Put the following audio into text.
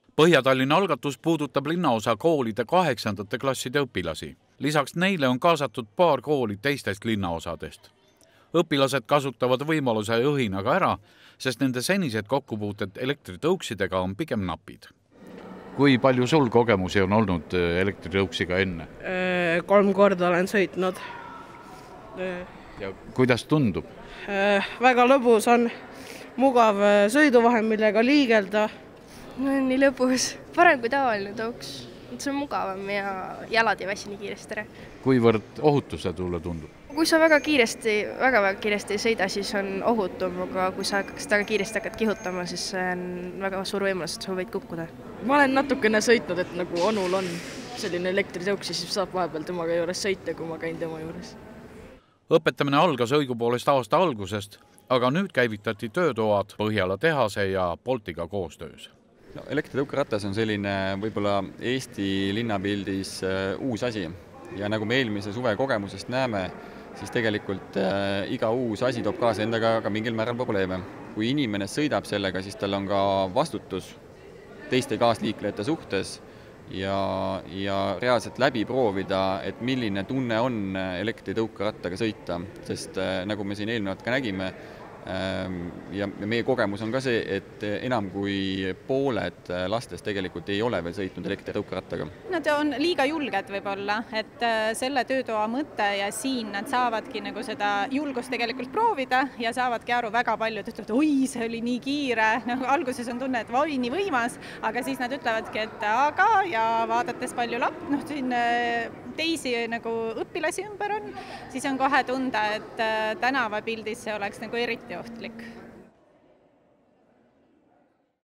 Põhja-Tallinna algatus puudutab linnaosa koolide 8. klasside õpilasi. Lisaks neile on kaasatud paar kooli teistest linnaosadest. Õpilased kasutavad võimaluse õhinaga ära, sest nende senised kokkupuuted elektritõuksidega on pigem napid. Kui palju sul kogemusi on olnud elektritõuksiga enne? 3 korda olen sõitnud. Ja kuidas tundub? Väga lõbus on, mugav sõiduvahend, millega liigelda. Nii lõbus. Parem kui tavaline tõuks. See on mugavam ja jalad ei väsi nii kiiresti ära. Kuivõrd ohutuse sulle tundub? Kui sa väga kiiresti ei sõida, siis on ohutum, aga kui sa väga kiiresti hakkad kihutama, siis see on väga suur võimalus, et sa võid kukkuda. Ma olen natukene sõitnud, et nagu onul on selline elektritõuks, siis saab vahepeal temaga juures sõita, kui ma käin tema juures. Õpetamine algas õigupoolest aasta algusest, aga nüüd käivitati töötoad Põhjala tehase ja Boltiga koostöös. No, elektritõukeratas on selline võib-olla Eesti linnapildis uus asi ja nagu me eelmise suve kogemusest näeme, siis tegelikult iga uus asi toob kaasa endaga ka mingil määral probleeme. Kui inimene sõidab sellega, siis tal on ka vastutus teiste kaasliiklejate suhtes ja reaalselt läbi proovida, et milline tunne on elektritõukerattaga sõita, sest nagu me siin eelnevalt ka nägime, ja meie kogemus on ka see, et enam kui pooled lastest tegelikult ei ole veel sõitnud elektritõukerattaga. Nad on liiga julged võib-olla, et selle töötoa mõte ja siin nad saavadki nagu seda julgust tegelikult proovida ja saavadki aru väga palju, et ütlevad, oi, see oli nii kiire. Alguses on tunne, et oi, nii võimas, aga siis nad ütlevadki, et aga ja vaadates palju siin teisi nagu õpilasi ümber on, siis on kohe tunda, et tänavapildis see oleks nagu eriti ohtlik.